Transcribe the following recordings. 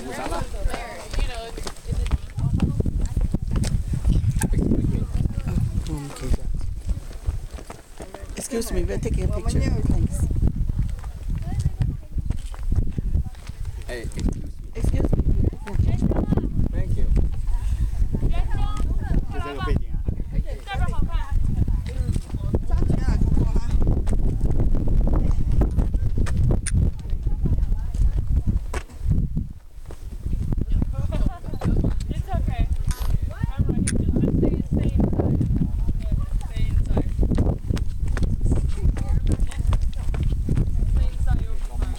Excuse me, we're taking a picture. Thanks. Hey, excuse me. Thank you. 就这个背景啊。 这边好看。It's okay. I'm right here. Just stay inside. Stay inside. Stay inside. You'll be fine.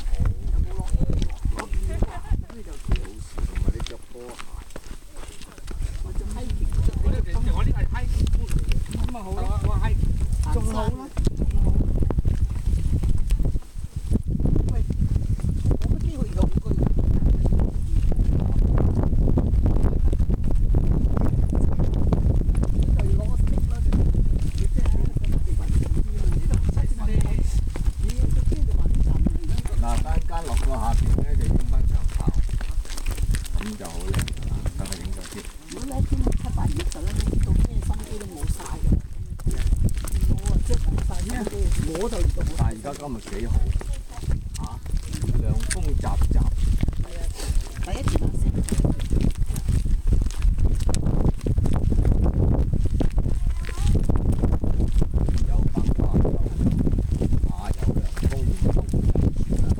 我呢係 high 咁咪好咯，我 high 仲好咯。喂，我嗰啲去用具。 嗱，間落到下邊咧，就影翻長炮，咁就好靚㗎啦。等佢影咗先。 如果咧天氣7、8月份咧，到咩心機都冇晒嘅。我即係冇晒心機，我就唔到。 但係而家今日幾好嚇，涼風習習。 係啊，第一次晚先。 有百花，下有涼風，冬有雪。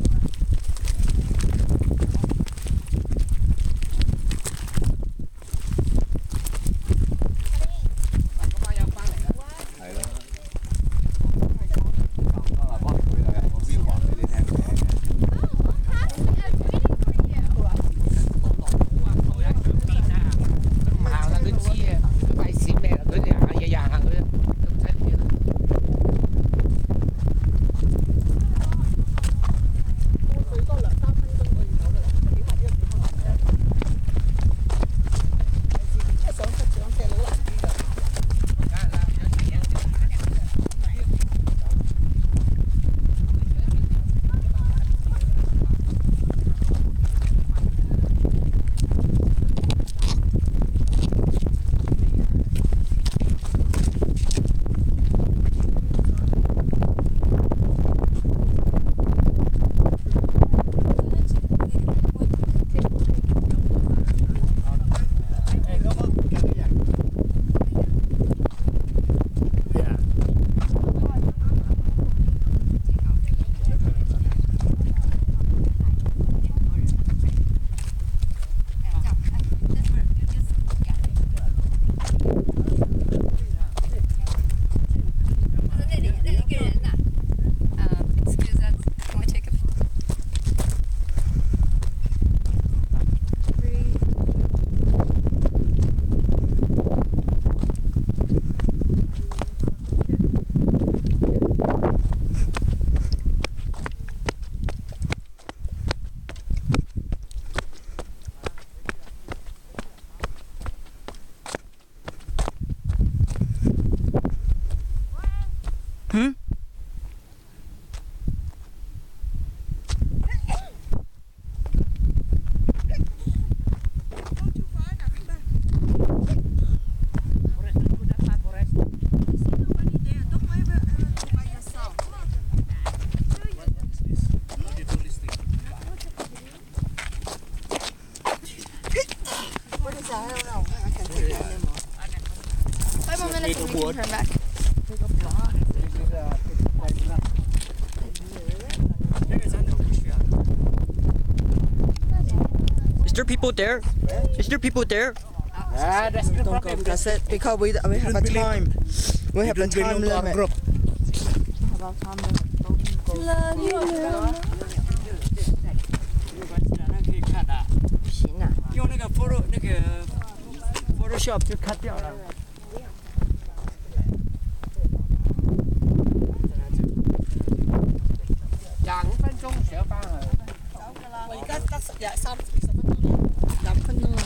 Wait one minute so we can turn back. Is there people there? Is there people there? Don't go press it because we have a time. We have a time limit. Love you. 不行啊。 用那个 Photoshop 就 cut 掉了。25分鐘上班啊！ 我而家得30分鐘，20分鐘啊。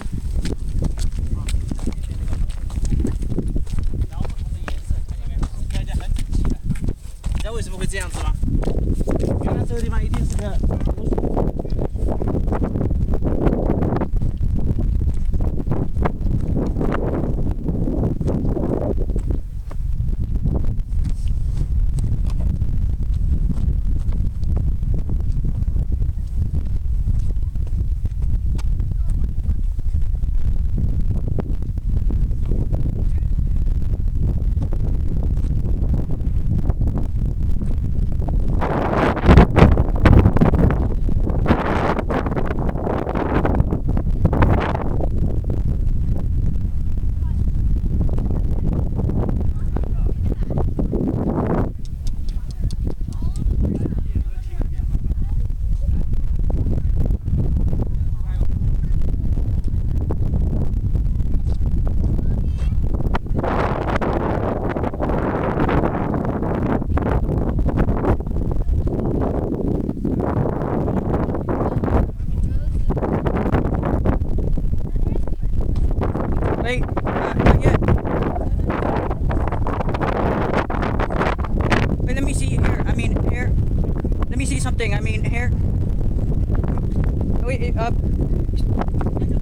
然后不同的颜色，看见没有？看起来很整齐的。你知道为什么会这样子吗？原来这个地方一定是个。 wait.